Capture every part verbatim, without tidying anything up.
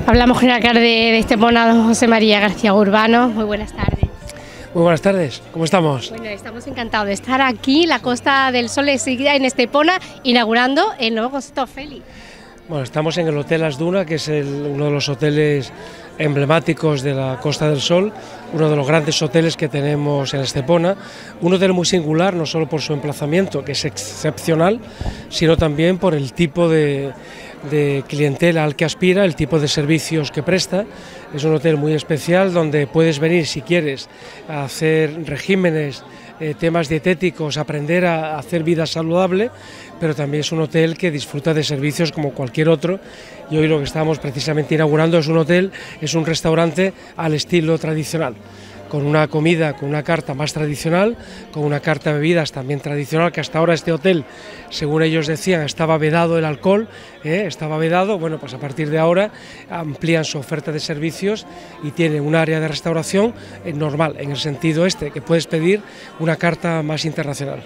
Hablamos con el alcalde de Estepona, don José María García Urbano. Muy buenas tardes. Muy buenas tardes, ¿cómo estamos? Bueno, estamos encantados de estar aquí, la Costa del Sol en Estepona, inaugurando el nuevo concepto Félix. Bueno, estamos en el Hotel Las Dunas, que es el, uno de los hoteles emblemáticos de la Costa del Sol, uno de los grandes hoteles que tenemos en Estepona, un hotel muy singular, no solo por su emplazamiento, que es excepcional, sino también por el tipo de, de clientela al que aspira, el tipo de servicios que presta. Es un hotel muy especial donde puedes venir, si quieres, a hacer regímenes, eh, temas dietéticos, aprender a hacer vida saludable, pero también es un hotel que disfruta de servicios como cualquier otro, y hoy lo que estamos precisamente inaugurando es un hotel, es un restaurante al estilo tradicional, con una comida, con una carta más tradicional, con una carta de bebidas también tradicional, que hasta ahora este hotel, según ellos decían, estaba vedado el alcohol, ¿eh? estaba vedado. Bueno, pues a partir de ahora amplían su oferta de servicios y tiene un área de restauración eh, normal, en el sentido este, que puedes pedir una carta más internacional.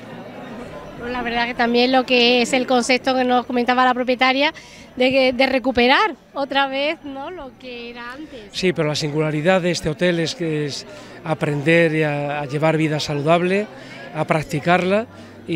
La verdad que también lo que es el concepto que nos comentaba la propietaria de, que, de recuperar otra vez, ¿no?, lo que era antes. Sí, pero la singularidad de este hotel es que es aprender a, a llevar vida saludable, a practicarla,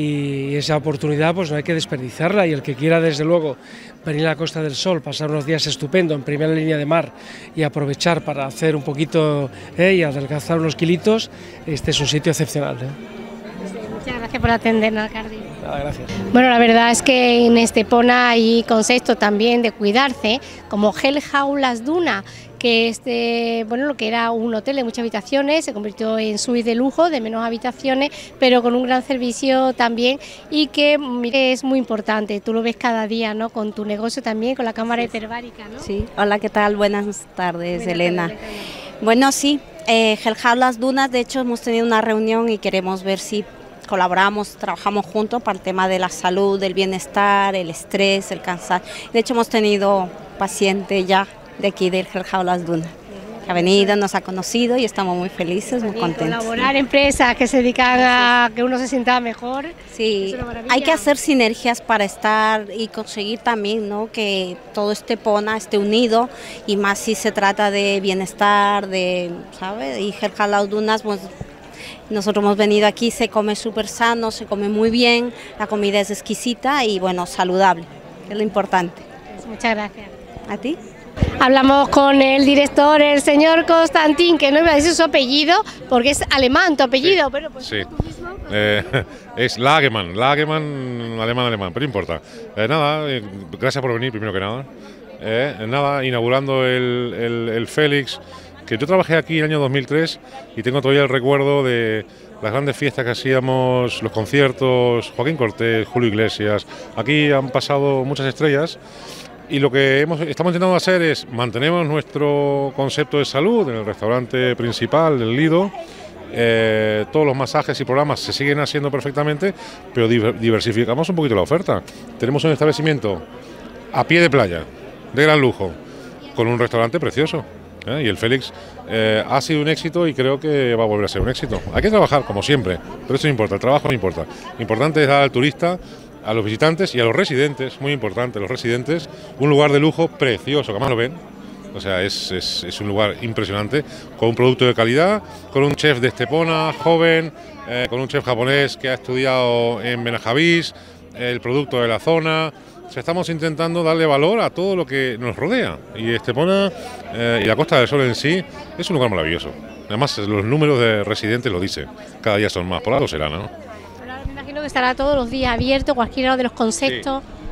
y esa oportunidad pues no hay que desperdiciarla, y el que quiera desde luego venir a la Costa del Sol, pasar unos días estupendos en primera línea de mar y aprovechar para hacer un poquito eh, y adelgazar unos kilitos, este es un sitio excepcional, ¿eh? Muchas gracias por atendernos, alcalde. Nada, gracias. Bueno, la verdad es que en Estepona hay concepto también de cuidarse, como Gel Jaulas Duna, que este, bueno, lo que era un hotel de muchas habitaciones se convirtió en suite de lujo, de menos habitaciones, pero con un gran servicio también, y que mire, es muy importante. Tú lo ves cada día, ¿no?, con tu negocio también, con la cámara hiperbárica, ¿no? Sí, hola, ¿qué tal? Buenas tardes, Buenas Elena. tardes, Bueno, sí, eh, Gel Jaulas Dunas, de hecho hemos tenido una reunión y queremos ver si colaboramos, trabajamos juntos para el tema de la salud, del bienestar, el estrés, el cansancio. De hecho hemos tenido paciente ya de aquí del Gel Jaulas Dunas, que ha venido, nos ha conocido y estamos muy felices, muy contentos. Colaborar empresas que se dedican a que uno se sienta mejor. Sí, hay que hacer sinergias para estar y conseguir también, ¿no?, que todo Estepona esté unido, y más si se trata de bienestar, de, ¿sabes? Y Gel Jaulas Dunas, pues nosotros hemos venido aquí, se come súper sano, se come muy bien, la comida es exquisita y bueno, saludable, es lo importante. Muchas gracias. ¿A ti? Hablamos con el director, el señor Constantín, que no iba a decir su apellido, porque es alemán tu apellido, sí, pero pues sí. tú mismo. Eh, es Lagemann, Lagemann, alemán, alemán, pero no importa. Eh, nada, eh, gracias por venir, primero que nada. Eh, nada, inaugurando el, el, el Félix, que yo trabajé aquí en el año dos mil tres y tengo todavía el recuerdo de las grandes fiestas que hacíamos, los conciertos, Joaquín Cortés, Julio Iglesias. Aquí han pasado muchas estrellas, y lo que hemos, estamos intentando hacer es mantenemos nuestro concepto de salud en el restaurante principal del Lido. Eh, todos los masajes y programas se siguen haciendo perfectamente, pero diversificamos un poquito la oferta. Tenemos un establecimiento a pie de playa, de gran lujo, con un restaurante precioso. ¿Eh? Y el Félix eh, ha sido un éxito y creo que va a volver a ser un éxito. Hay que trabajar, como siempre, pero eso no importa, el trabajo no importa. Lo importante es dar al turista, a los visitantes y a los residentes, muy importante, los residentes, un lugar de lujo precioso, que además lo ven. O sea, es, es, es un lugar impresionante, con un producto de calidad, con un chef de Estepona, joven, eh, con un chef japonés que ha estudiado en Benajavís, el producto de la zona. O sea, estamos intentando darle valor a todo lo que nos rodea, y Estepona eh, y la Costa del Sol en sí es un lugar maravilloso. Además, los números de residentes lo dicen, cada día son más, por algo será, ¿no? Pero me imagino que estará todos los días abierto, cualquiera de los conceptos. Sí.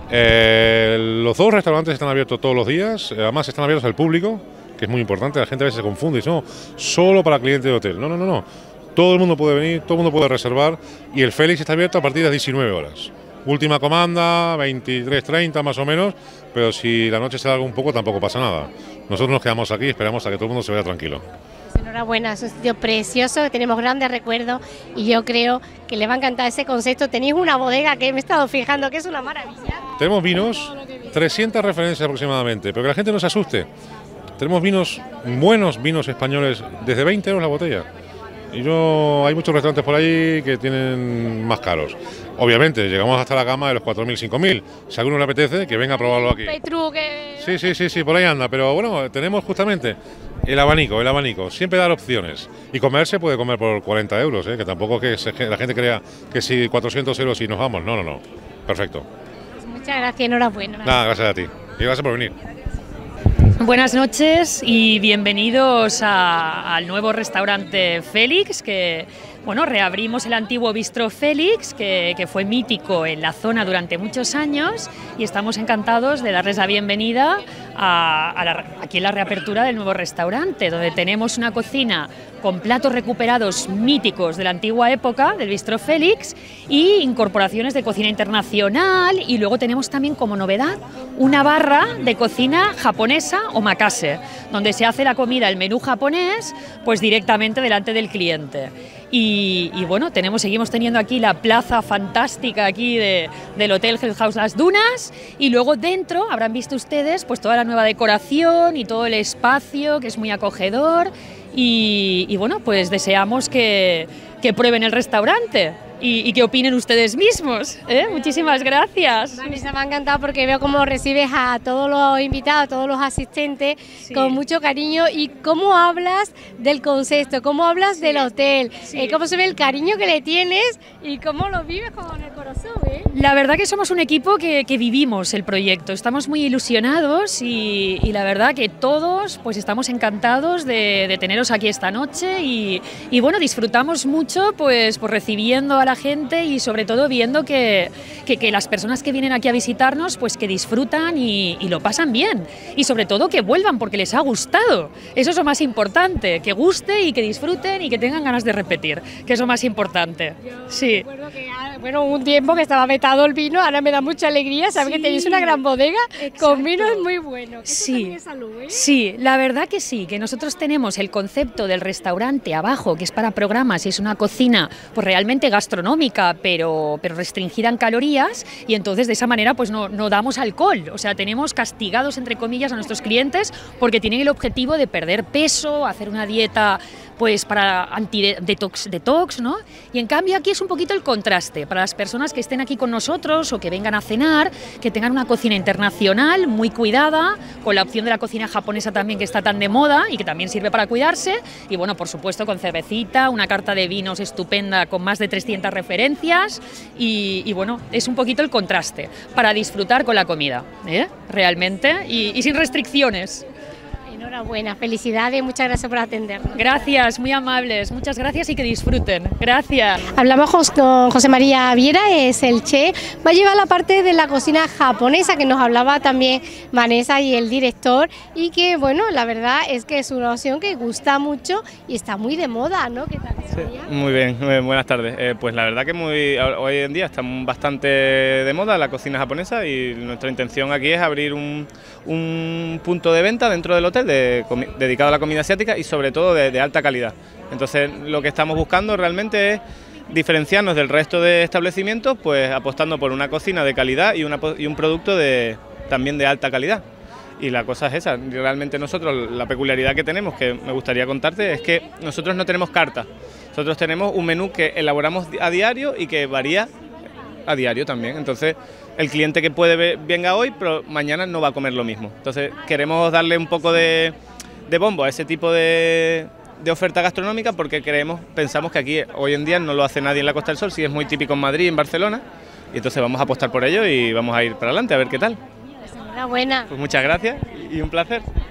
Eh, los dos restaurantes están abiertos todos los días, además están abiertos al público, que es muy importante. La gente a veces se confunde y dice, no, solo para clientes de hotel. No, no, no, no. Todo el mundo puede venir, todo el mundo puede reservar, y el Félix está abierto a partir de las diecinueve horas. Última comanda, veintitrés treinta más o menos, pero si la noche se alarga un poco tampoco pasa nada. Nosotros nos quedamos aquí y esperamos a que todo el mundo se vaya tranquilo. Enhorabuena, es un sitio precioso, que tenemos grandes recuerdos, y yo creo que le va a encantar ese concepto. Tenéis una bodega que me he estado fijando que es una maravilla. Tenemos vinos, trescientas referencias aproximadamente, pero que la gente no se asuste. Tenemos vinos, buenos vinos españoles, desde veinte euros la botella. Y yo, hay muchos restaurantes por ahí que tienen más caros. Obviamente, llegamos hasta la gama de los cuatro mil, cinco mil. Si a alguno le apetece, que venga a probarlo aquí. Petru, que... Sí, sí, sí, sí, por ahí anda, pero bueno, tenemos justamente el abanico, el abanico, siempre dar opciones. Y comer se puede comer por cuarenta euros, ¿eh? Que tampoco que se, la gente crea que si cuatrocientos euros y nos vamos, no, no, no, perfecto. Pues muchas gracias, enhorabuena. Nada, gracias a ti y gracias por venir. Buenas noches y bienvenidos a, al nuevo restaurante Félix, que bueno, reabrimos el antiguo Bistro Félix, que, que fue mítico en la zona durante muchos años, y estamos encantados de darles la bienvenida a, a la, aquí en la reapertura del nuevo restaurante, donde tenemos una cocina con platos recuperados míticos de la antigua época del Bistro Félix y incorporaciones de cocina internacional, y luego tenemos también como novedad una barra de cocina japonesa omakase, donde se hace la comida, el menú japonés, pues directamente delante del cliente. Y, y bueno, tenemos, seguimos teniendo aquí la plaza fantástica aquí de, del Hotel Hell House Las Dunas, y luego dentro habrán visto ustedes pues toda la nueva decoración y todo el espacio, que es muy acogedor, y, y bueno, pues deseamos que, que prueben el restaurante y, y que opinen ustedes mismos, ¿eh? Muchísimas gracias. Vanessa, me ha encantado porque veo cómo recibes a todos los invitados, a todos los asistentes, sí, con mucho cariño, y cómo hablas del concepto, cómo hablas, sí, del hotel, sí, eh, cómo se ve el cariño que le tienes y cómo lo vives con el corazón, ¿eh? La verdad que somos un equipo que, que vivimos el proyecto, estamos muy ilusionados y, y la verdad que todos pues estamos encantados de, de teneros aquí esta noche y, y bueno, disfrutamos mucho pues, pues recibiendo a la gente y sobre todo viendo que, que, que las personas que vienen aquí a visitarnos pues que disfrutan y, y lo pasan bien, y sobre todo que vuelvan porque les ha gustado. Eso es lo más importante, que guste y que disfruten y que tengan ganas de repetir, que es lo más importante. Yo sí. recuerdo que bueno, un tiempo que estaba vetado el vino, ahora me da mucha alegría saber, sí, que tenéis una gran bodega, exacto, con vinos muy buenos. Sí, es salud, ¿eh? Sí, la verdad que sí, que nosotros tenemos el concepto del restaurante abajo, que es para programas, y es una cocina pues realmente gastronómica, pero, pero restringida en calorías, y entonces de esa manera pues no, no damos alcohol, o sea, tenemos castigados entre comillas a nuestros clientes porque tienen el objetivo de perder peso, hacer una dieta pues para anti-detox, detox, ¿no? Y en cambio aquí es un poquito el contraste, para las personas que estén aquí con nosotros o que vengan a cenar, que tengan una cocina internacional muy cuidada, con la opción de la cocina japonesa también, que está tan de moda y que también sirve para cuidarse, y bueno, por supuesto con cervecita, una carta de vinos estupenda con más de trescientas referencias, y, y bueno, es un poquito el contraste, para disfrutar con la comida, ¿eh? Realmente, y, y sin restricciones. Enhorabuena, felicidades, muchas gracias por atendernos. Gracias, muy amables, muchas gracias y que disfruten. Gracias. Hablamos con José María Viera, es el chef, va a llevar la parte de la cocina japonesa que nos hablaba también Vanessa y el director, y que bueno, la verdad es que es una opción que gusta mucho y está muy de moda, ¿no? ¿Qué tal? Sí, muy bien, muy bien, buenas tardes. Eh, pues la verdad que muy, hoy en día está bastante de moda la cocina japonesa, y nuestra intención aquí es abrir un, un punto de venta dentro del hotel de, dedicado a la comida asiática y sobre todo de, de alta calidad. Entonces lo que estamos buscando realmente es diferenciarnos del resto de establecimientos, pues apostando por una cocina de calidad y, una, y un producto de, también de alta calidad. Y la cosa es esa, realmente nosotros la peculiaridad que tenemos, que me gustaría contarte, es que nosotros no tenemos carta, nosotros tenemos un menú que elaboramos a diario y que varía a diario también. Entonces el cliente que puede ver, venga hoy, pero mañana no va a comer lo mismo. Entonces queremos darle un poco de, de bombo a ese tipo de, de oferta gastronómica, porque creemos, pensamos que aquí hoy en día no lo hace nadie en la Costa del Sol, sí es muy típico en Madrid, en Barcelona, y entonces vamos a apostar por ello y vamos a ir para adelante a ver qué tal. Enhorabuena. Pues muchas gracias y un placer.